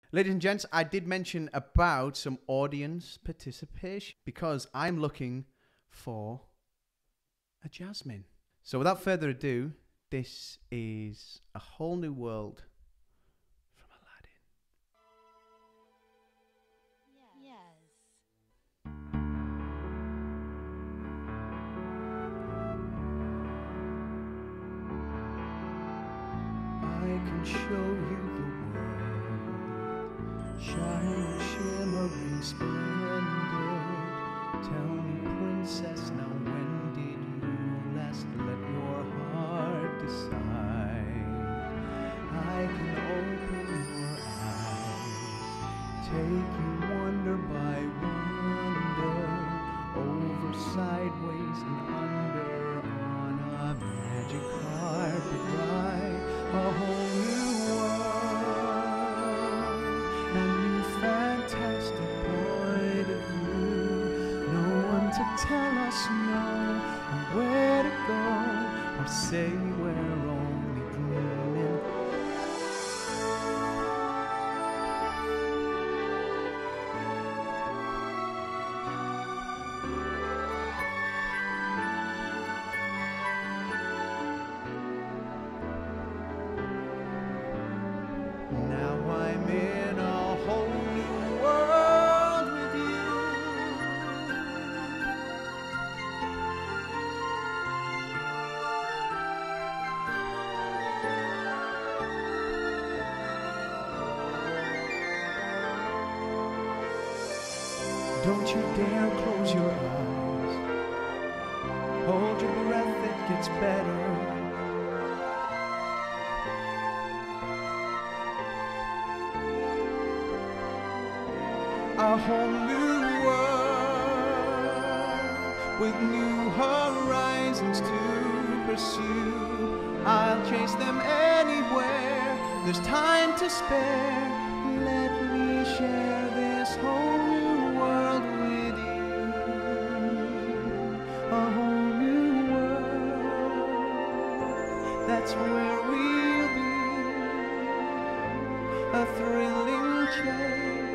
Ladies and gents, I did mention about some audience participation because I'm looking for a Jasmine. So without further ado, this is A Whole New World from Aladdin. I can show you the world, shining, shimmering, splendid. Tell me, princess, now when did you last let your heart decide? I can open your eyes, take you wonder by wonder, over, sideways, and under, on a magic carpet ride. A whole new world, a new fantastic point of view. No one to tell us no, and where to go, or say we're only dreaming. Now I'm in a whole new world with you. Don't you dare close your eyes. Hold your breath, it gets better. A whole new world with new horizons to pursue. I'll chase them anywhere. There's time to spare. Let me share this whole new world with you. A whole new world. That's where we'll be. A thrilling change.